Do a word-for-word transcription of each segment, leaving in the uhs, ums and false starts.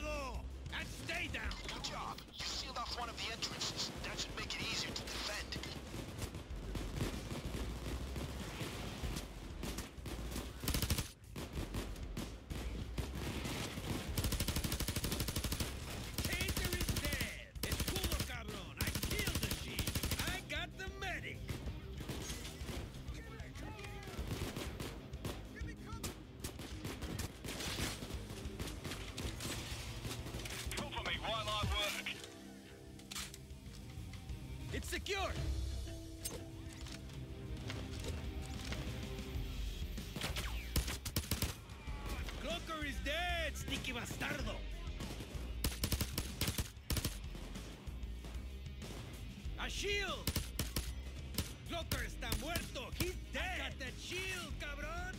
bastardo! And stay down! Good job. You sealed off one of the entrances. That should make it easier to defend. Taser is dead! It's culo, cabrón! I killed the sheep! I got the medic! Cover me while I work. It's secure! Cloaker is dead, sneaky bastardo! A shield! Cloaker está muerto! He's dead! I got that shield, cabrón!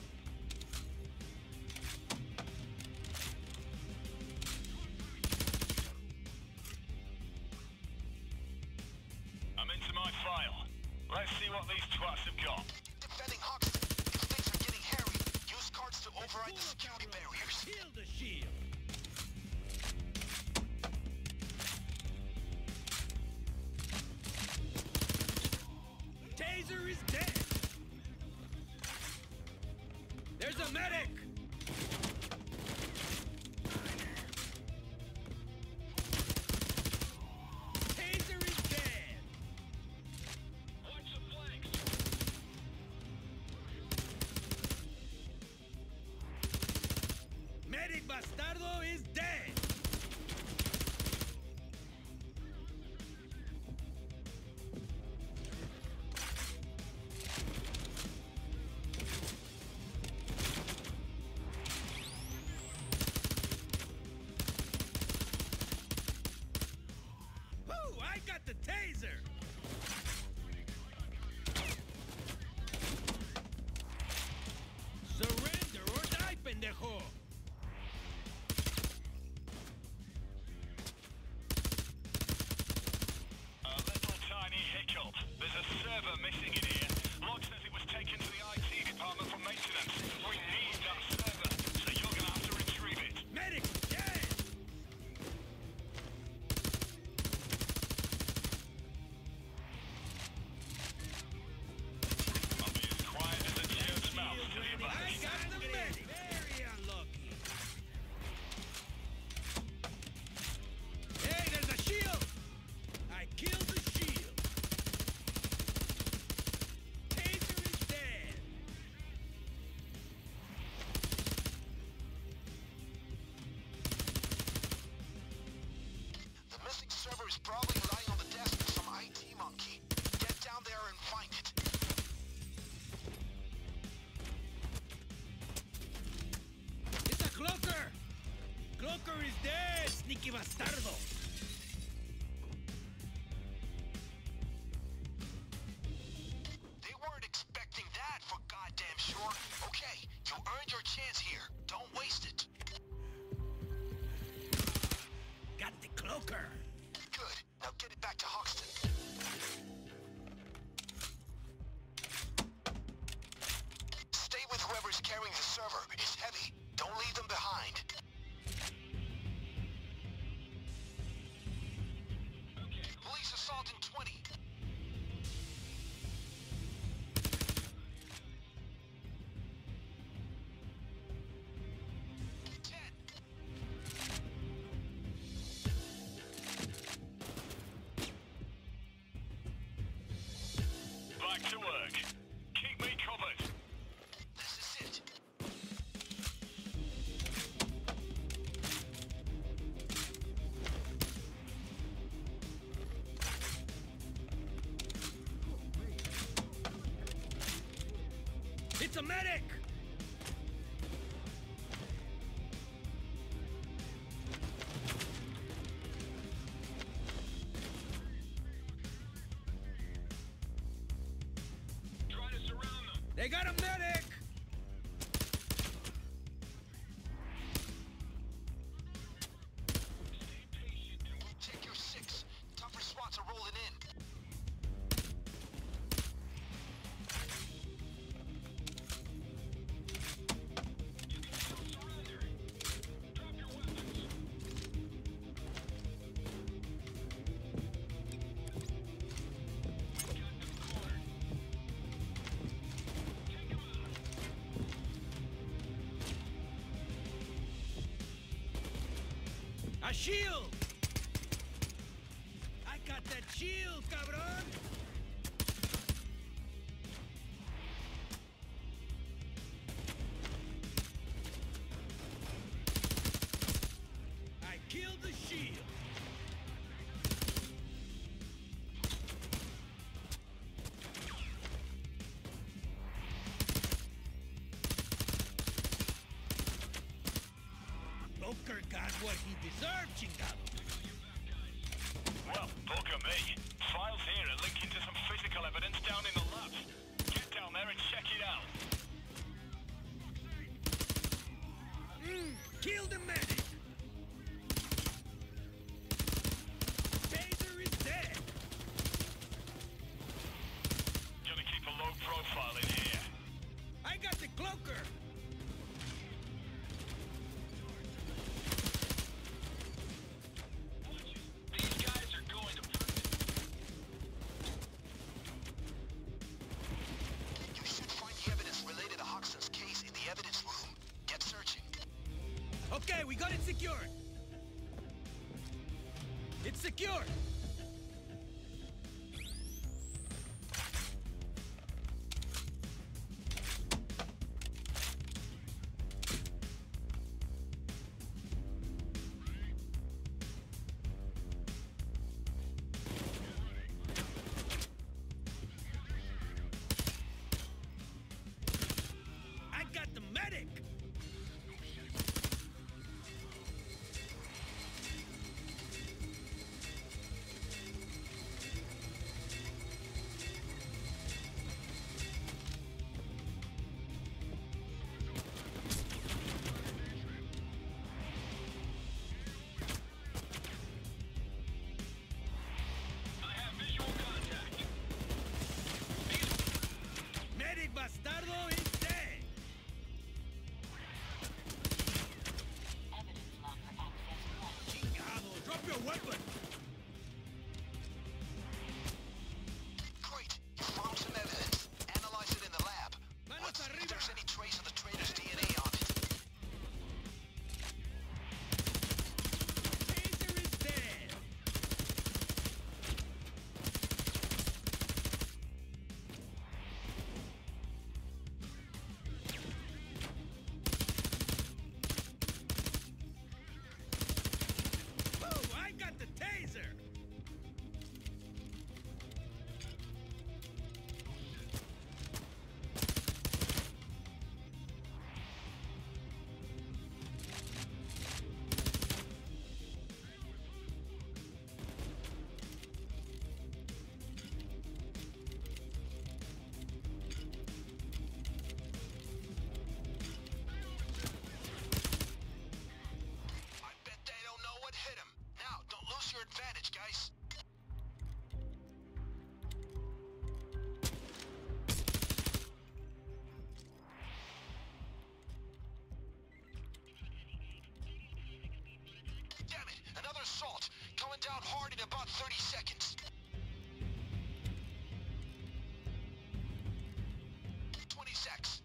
I'm into my file. Let's see what these twats have got. Defending Hoxton. If things are getting hairy, use cards to override the security barriers. Kill the shield! Taser is dead! There's a medic! Taser is dead! Watch the flanks. Medic bastardo is dead! Woo! I got the taser! Surrender or die, pendejo! A little tiny hiccup. There's a server missing in here. Log says it was taken to the I T department for maintenance. We need that server, so you're gonna have to retrieve it. Medic dead! I'll be as quiet as a child's mouth till you're back. I got the medic! Very unlucky. Hey, there's a shield! I killed the shield! Taser is dead! The missing server is probably lying on the desk of some I T monkey. Get down there and find it. It's a cloaker! Cloaker is dead, sneaky bastardo! They weren't expecting that, for goddamn sure. Okay, you earned your chance here. Don't waste it. Got the cloaker! Good. Now get it back to Hoxton. Stay with whoever's carrying the server. It's heavy. Don't leave them behind. Police assault in twenty. ten. Back to work. Keep me covered. This is it. It's a medic! Try to surround them. They got a medic! Stay patient and we'll Take your six. Tougher SWATs are rolling in. You can still surrender. Drop your weapons. A shield! I got that shield, cabrón! I killed the shield! Joker got what he deserved, chingado! Well, bugger me. Files here are linking to some physical evidence down in the labs. Get down there and check it out. Mm, kill the medic! Taser is dead! Gonna keep a low profile in here. I got the cloaker! These guys are going to You should find the evidence related to Hoxton's case in the evidence room. Get searching. Okay, we got it secured! It's secured! I got the medic! I have visual contact. Medic bastardo is dead! Evidence locker access granted. Chingado, drop your weapon! Great. You found some evidence. Analyze it in the lab. Manos Let's see if arriba. there's any trace of the traitor's D N A on it. Taser is dead! Oh, I got the taser! I bet they don't know what hit him. Now, don't lose your advantage, guys. Damn it, another assault. Coming down hard in about thirty seconds. twenty secs.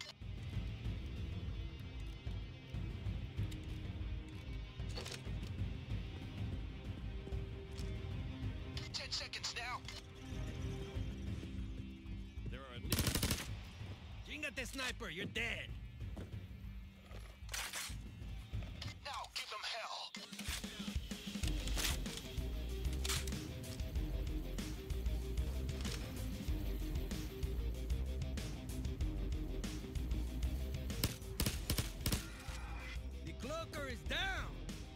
ten seconds now. There are at least... Chingate, sniper, you're dead! Now give them hell. The cloaker is down!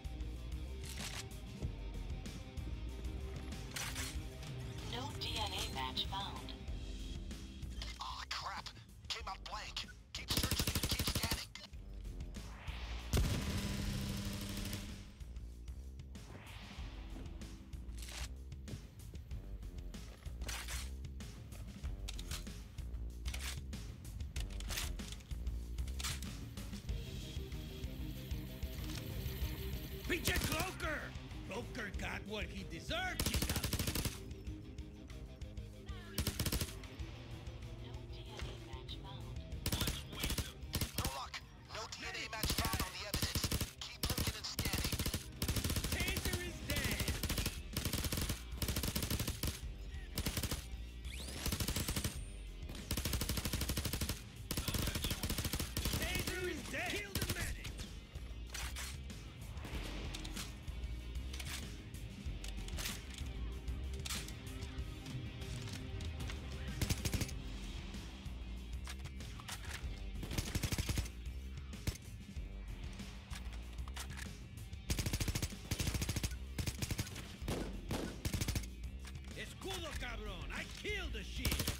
No D N A match found. Ah, crap. Came out blank. Keep searching. Keep scanning. Pinche cloaker! Cloaker got what he deserved, chingado! No D N A match found. No luck. No D N A match found on the evidence. Keep looking and scanning. Taser Kill the shield!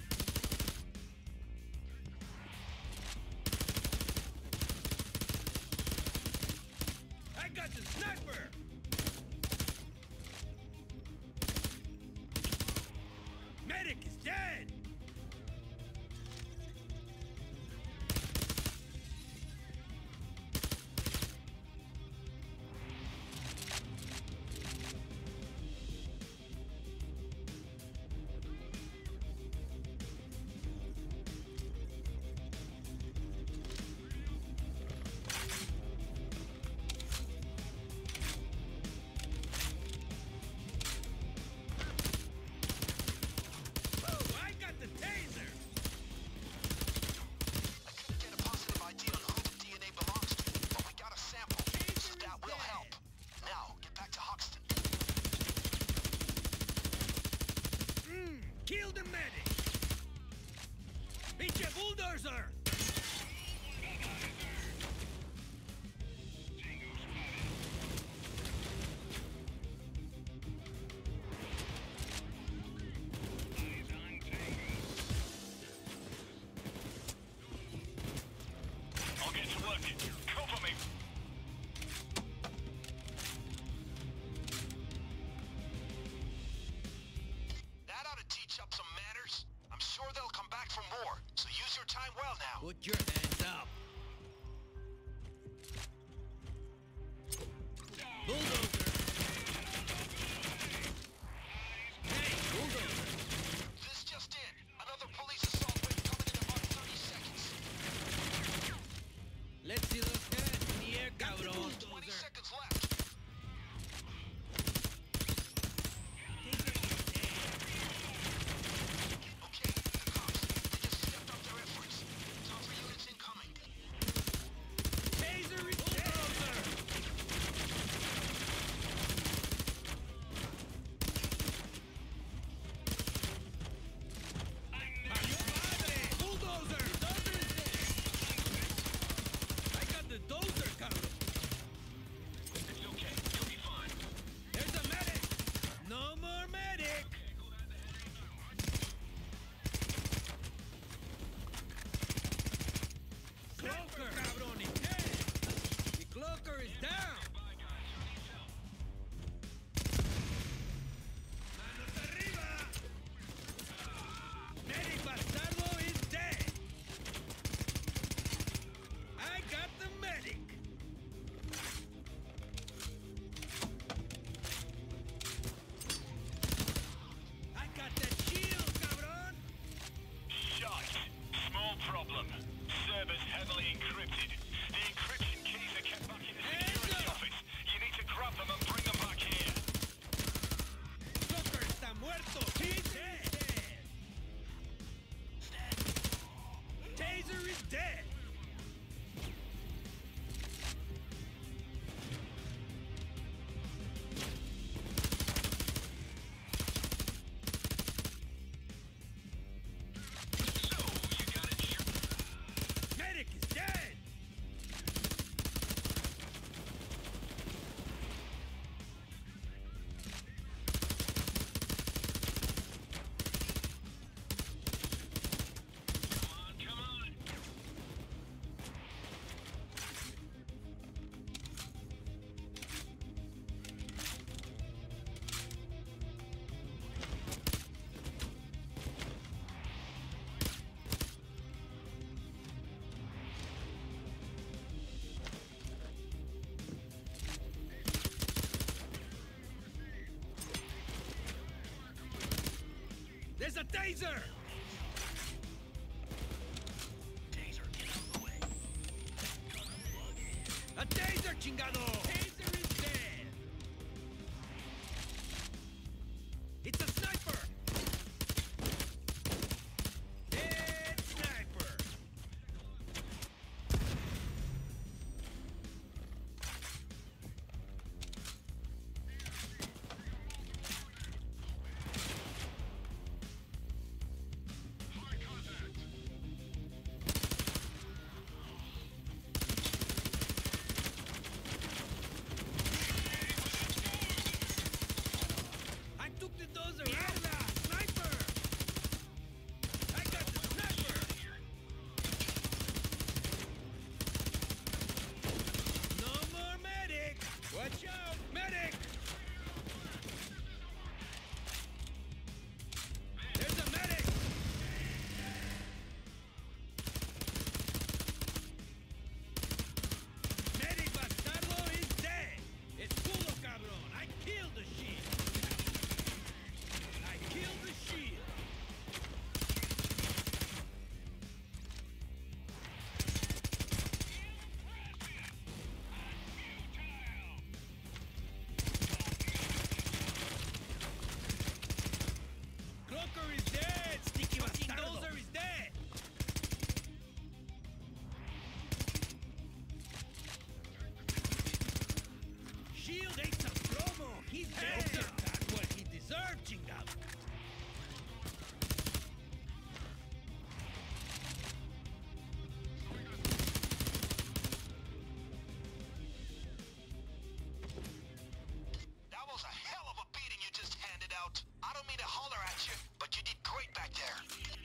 I got the sniper! Medic is dead! Kill the medic! Pinche bulldozer! I'll get to work. Cover me. That ought to teach up some manners. I'm sure they'll come back for more, so use your time well now. Put your hands up! Bulldozer! Hey, bulldozer! This just in. Another police assault wave coming in about thirty seconds. Let's see those hands in the air, cabrón! twenty Bulldozer! seconds left. Okay, the cops. They just stepped up their efforts. Tougher units incoming. Taser is bulldozer! ¡Valió madre! Bulldozer! Bulldozer is dead! I got the dozer, cabrón! It's okay. You'll be fine. There's a medic! No more medic! Cloaker! Cabrón, he's dead! The cloaker is down! ¡Manos arriba! Medic bastardo is dead! I got the medic! I got that shield, cabrón! Shite. Small problem. Server's heavily encrypted. The encryption keys are kept back in the security office. You need to grab them and bring them back here. Joker está muerto! He's dead! Taser is dead! So, you got it. Medic is dead! Come on, come on. There's a taser! Taser, get out of the way. A taser, chingado! Taser is dead! It's a sniper! Dead sniper! You did great back there.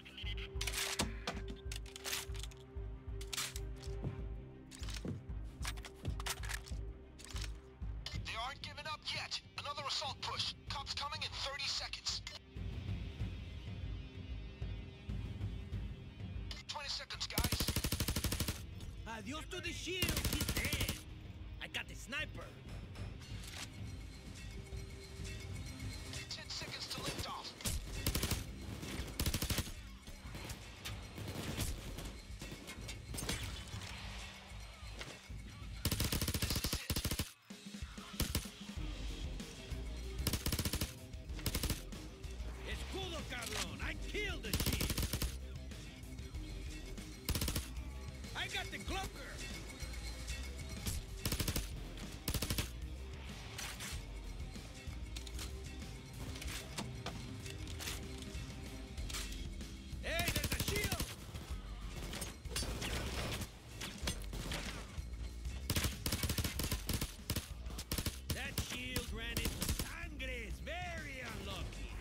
They aren't giving up yet. Another assault push. Cops coming in thirty seconds. twenty seconds, guys. Adios to the shield. He's dead. I got the sniper. ten seconds to lift off. Escudo, cabrón. I killed the shield. I got the cloaker. Hey, there's a shield. That shield ran into sangre. It's very unlucky.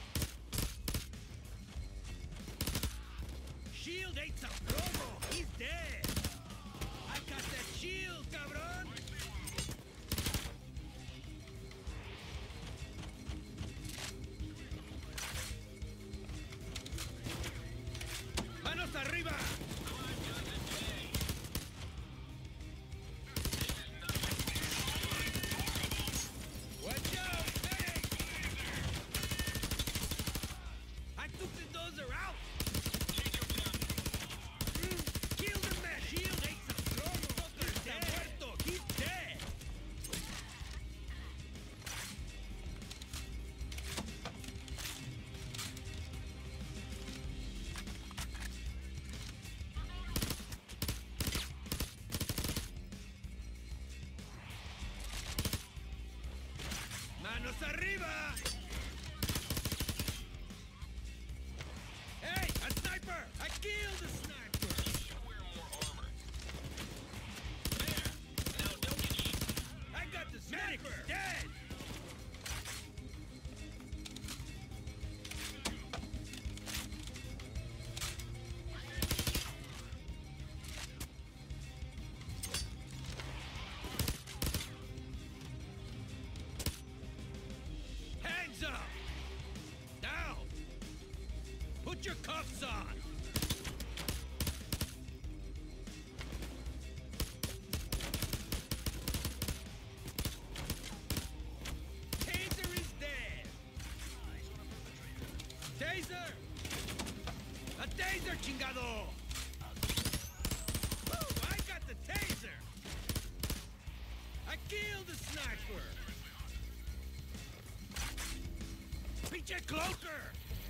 Shield ate some promo. He's dead. I got that shield, cabrón. Manos arriba. Watch out, hey! I took the dozer out. Kill the man! Shield ate some promo! Fucker's dead! Muerto. He's dead! ¡Manos arriba! Hey, a sniper! I killed the sniper! I got the sniper! Dead! Hands up! Down! Put your cuffs on! Taser is dead! Taser! A taser, chingado! Woo, I got the taser! I killed the sniper! Pinche cloaker!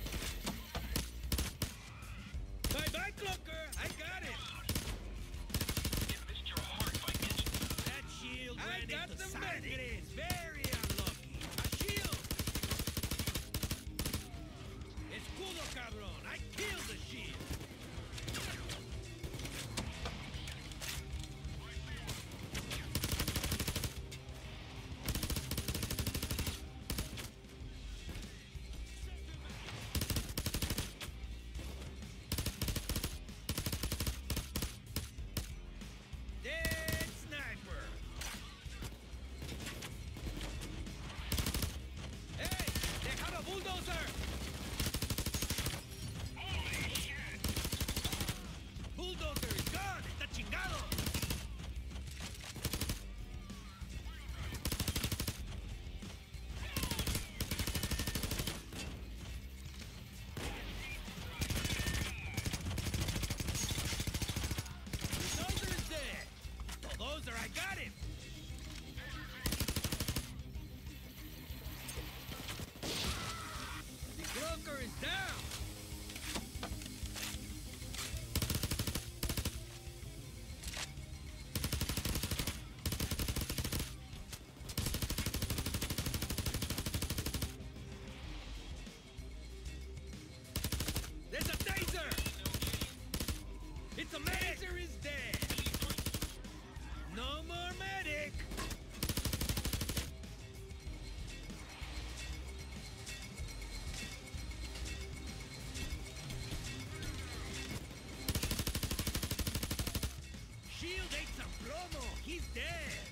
Bye-bye, cloaker! I got it! That shield I ran got into the sangre. It's very unlucky. A shield! Escudo, cabrón! I killed the shield! Dead sniper! plomo! He's dead!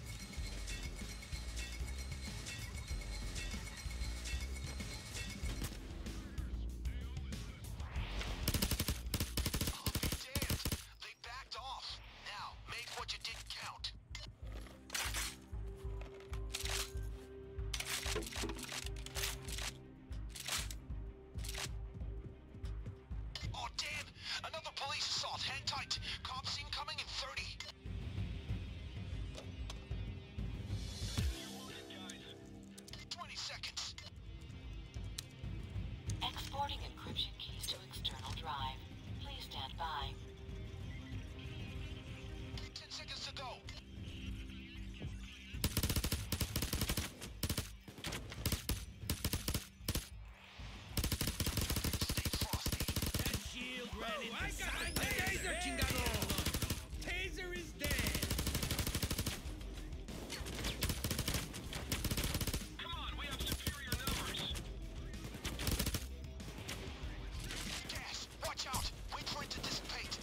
I'll be damned. They backed off. Now, make what you didn't count. Oh, damn! Another police assault. Hang tight. Cops incoming in thirty. twenty seconds. Exporting encryption keys to external drive. Please stand by. ten seconds to go. Stay frosty. That shield ran into I got a taser, chingado! Taser is dead! Come on, we have superior numbers. Gas, watch out. Wait for it to dissipate.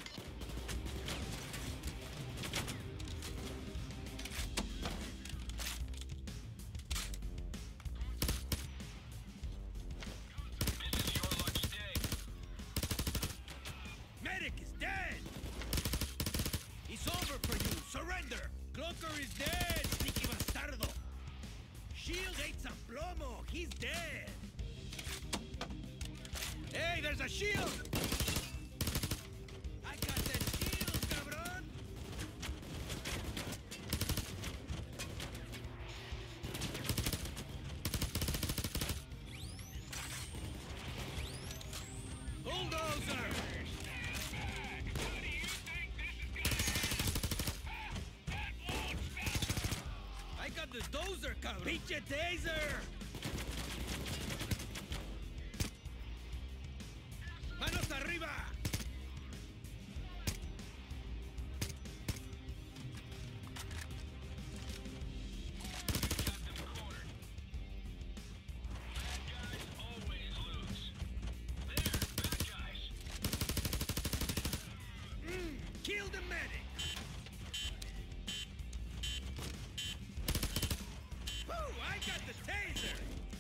This is your lucky day. Medic is dead! It's over for you! Surrender! Cloaker is dead! Sneaky bastardo! Shield ate some plomo! He's dead! Hey, there's a shield! I got that shield, cabron! Bulldozer! I got the dozer, cabrón! Pinche taser! ¡Manos arriba! Got them cornered. Bad guys always lose. There, bad guys. Mm, kill the medic! Woo! I got the taser!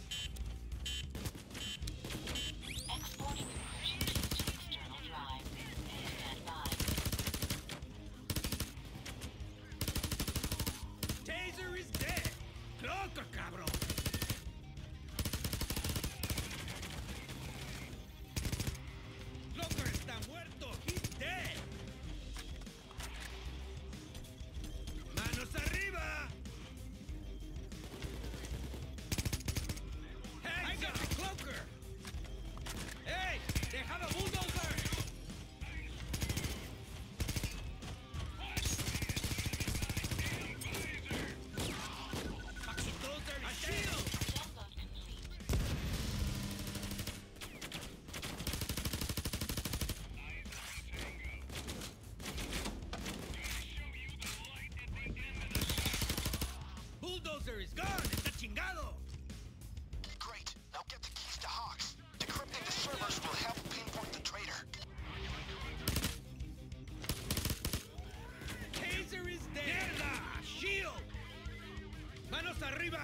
Exporting encryption keys to external drive. Please stand by. Taser is dead! Cloaker, cabrón! Cloaker está muerto! He's dead! ¡Manos arriba! Hey, I got the cloaker! Hey! They have a bulldozer! Bulldozer is dead! Download complete. Bulldozer is gone! Está chingado! Great. Now get the keys to Hawks. Decrypting the servers will help pinpoint the traitor. Taser is dead! ¡Mierda! ¡Shield! ¡Manos arriba!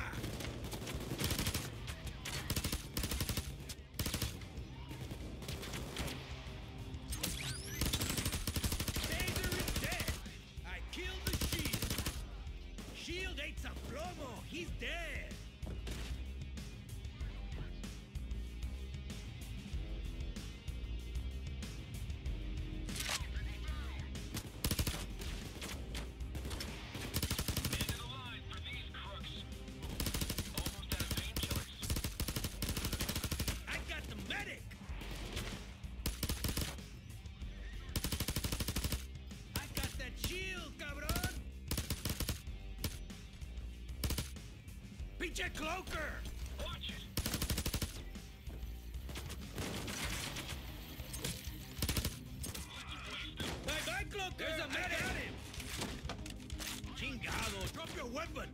Taser is dead! I killed the shield! Shield ate some plomo! He's dead! End of the line for these crooks. Almost out of painkillers. I got the medic! I got that shield, cabrón! Pinche cloaker! Watch it. Bye bye, cloaker! There's a medic! I got him! Chingado! Drop your weapon!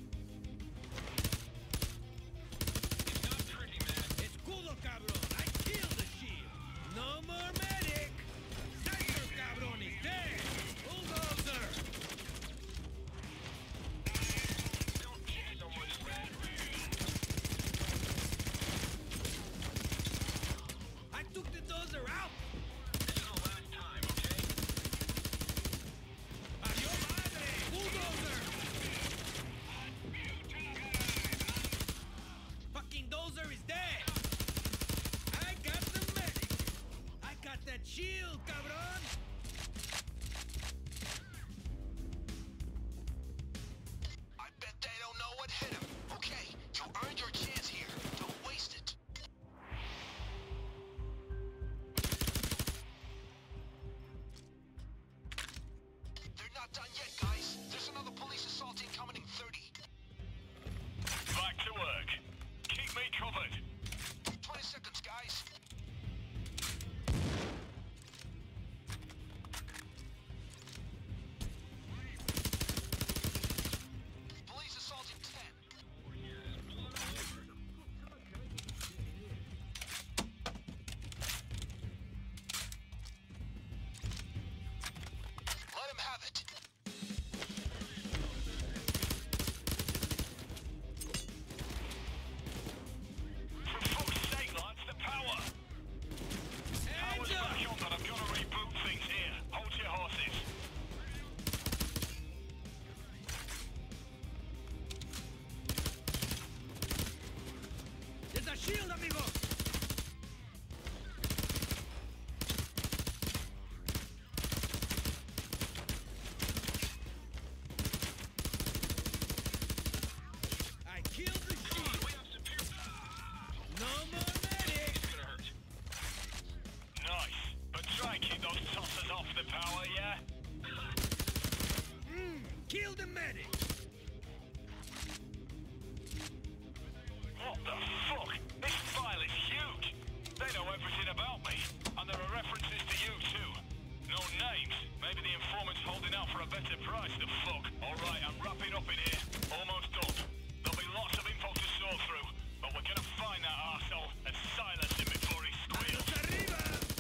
It's not pretty, man. Escudo, cabrón! I killed the shield! No more medic! Sniper, cabrón! He's dead! Bulldozer! performance holding out for a better price, the fuck? Alright, I'm wrapping up in here. Almost done. There'll be lots of info to sort through, but we're gonna find that arsehole and silence him before he squeals. ¡Manos arriba!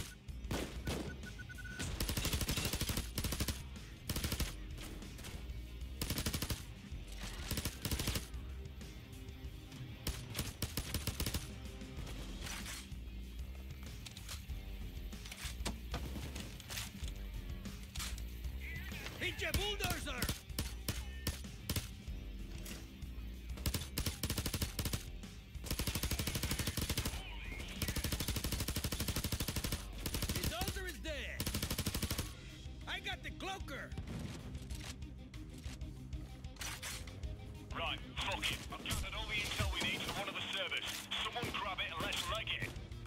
¡Pinche bulldozer! The dozer is dead. I got the cloaker. Right, fuck it. I've gathered all the intel we need for one of the servers. Someone grab it and let's leg it.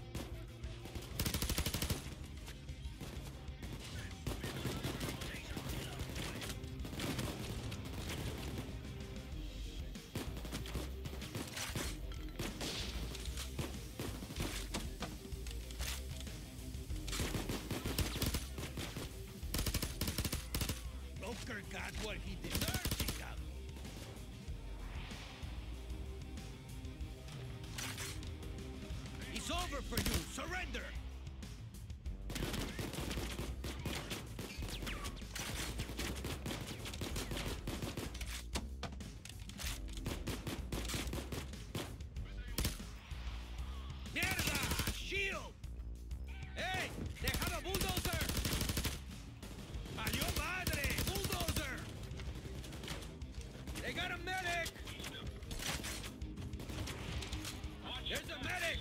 Cloaker got what he deserved, Chicago. It's over for you. Surrender. Mierda! Shield! Hey! They have a bulldozer! ¡Valió madre! ¡Bulldozer! They got a medic! There's a medic!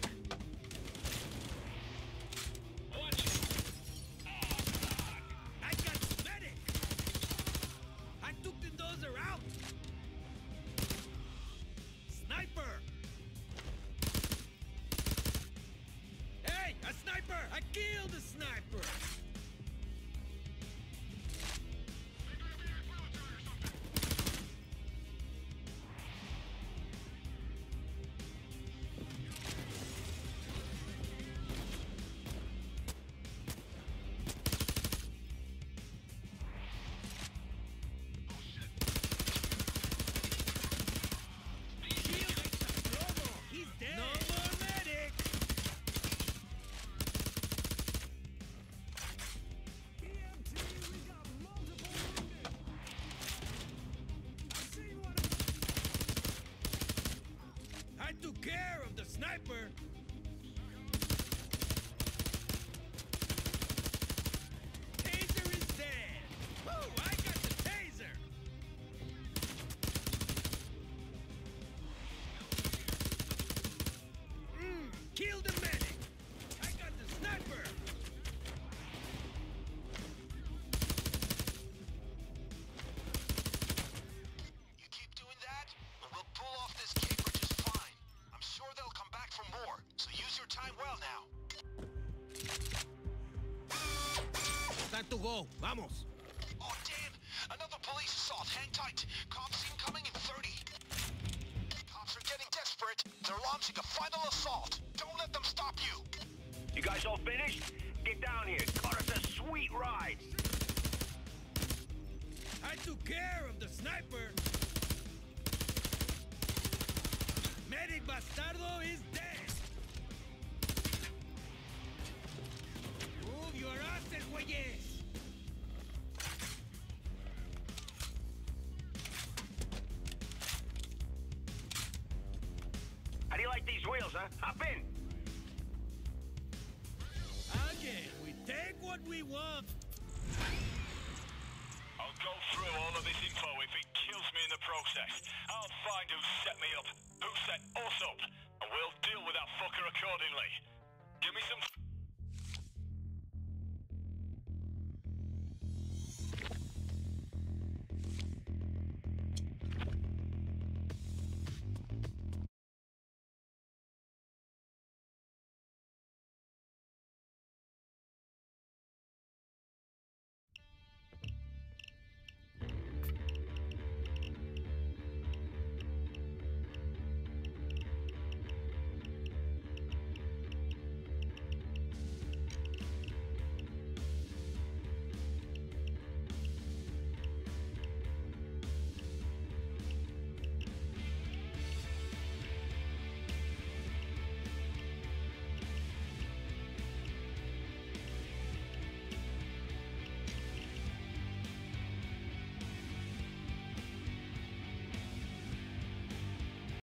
I got the medic! I took the dozer out! Sniper! Hey! A sniper! I killed the sniper! He's dead! No more medic! E M T, we got multiple wounded! I see one of them! I took care of the sniper! Taser is dead! Woo! I got the taser! Mm, kill the medic! I got the sniper! You keep doing that, and we'll pull off this caper just fine. I'm sure they'll come back for more, so use your time well now. Time to go. Vamos. Oh, damn! Another police assault. Hang tight. Cops incoming in thirty. Cops are getting desperate. They're launching a final assault. Don't let them stop you. You guys all finished? Get down here. Got us a sweet ride. I took care of the sniper. Medic Bastardo is dead. Move your asses, güeyes. How do you like these wheels, huh? Hop in. Again, we take what we want. I'll go through all of this info if it kills me in the process. I'll find who set me up, who set us up, and we'll deal with that fucker accordingly. Give me some...